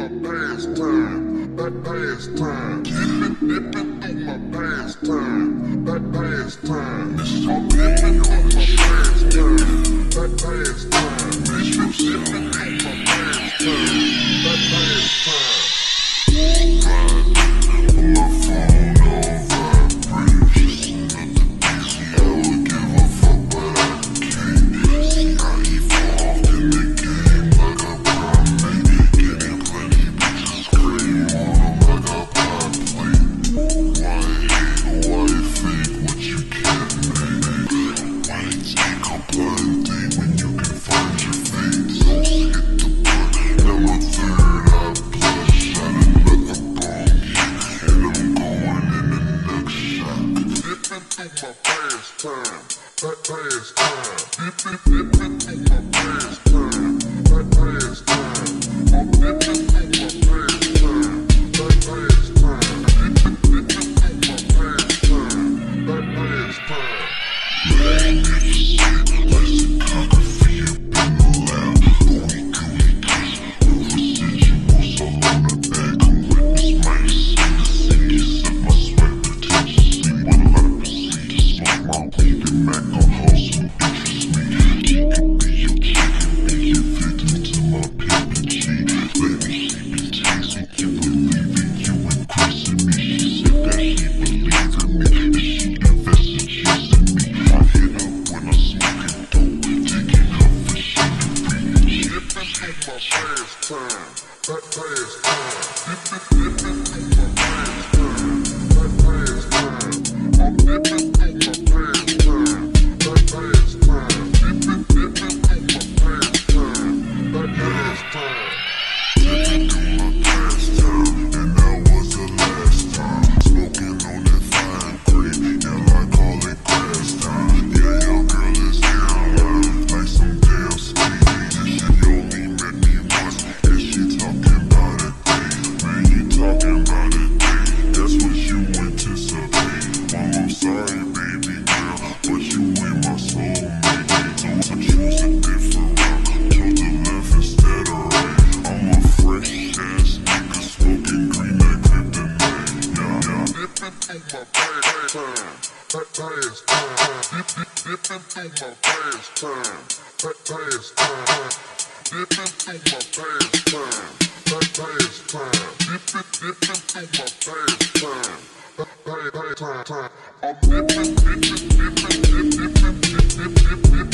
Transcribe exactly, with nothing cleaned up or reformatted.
pastime, that pastime. Dipping, dipping through my pastime, that pastime. I'm dipping through my pastime, that pastime. Dipping, dipping through my pastime, that pastime. On my phone, on vibration. I would give a fuck, but I can't. See how evolved in the game like a primate. Getting plenty bitches scream on them like a pop plate. Why hate, why fake what you can't make? Why take a blind date when you can find your fate? So hit the button, now a third eye blush. Shot another bong hit, and I'm going in the next shot. Dipping through my pastime, that pastime. Dipping, dipping through my pastime, that pastime. I'm dipping through my pastime, that pastime. Dipping, dipping through my pastime, that pastime. Laying in the shit, lexicography up in the lab. Gooey, gooey, gooey, residuals all on the bag. Come witness my acidity, set my sweat potentially with a lot of procedures. Smoke my weed and Mac on hustle, interest me. She could be your chicken, be your victim to my pimpin' G. Let me shape and taste it, you believing you increasing me. She said that she believed in me, and she invested chasing me. I hit her when I'm smoking dope, taking her for shit. Dipping through my pastime, that pastime. Dipping, dipping through my pastime, that pastime. I'm dipping through my pastime, that pastime. Dipping, dipping through my pastime, that pastime. Dipping through my pastime, and that was the last time. Smoking on that fine green, and I call it grass time. Yeah, your girl is down loud, like some damn skating. She only met me once, and she talking about a day. Man, you talking about a day, that's what you anticipate. Mom, I'm sorry, baby girl, but you ain't my soulmate. So I choose a different route, to the left instead of right. I'm a fresh ass nigga, smoking green like kryptonite. Yeah, yeah. Dipping through my pastime, that pastime. Dip, dip, dipping through my pastime, that pastime. Dipping through my pastime, that pastime. Dipping, dipping through my pastime, that pastime. I'm dipping, dipping, dipping, dip, dipping, dip, dip, dip, dip, dip.